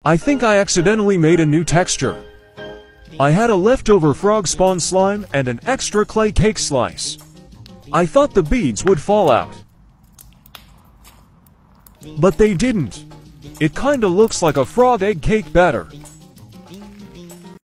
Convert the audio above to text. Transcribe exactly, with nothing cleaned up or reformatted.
I think I accidentally made a new texture. I had a leftover frog spawn slime and an extra clay cake slice. I thought the beads would fall out. But they didn't. It kinda looks like a frog egg cake batter.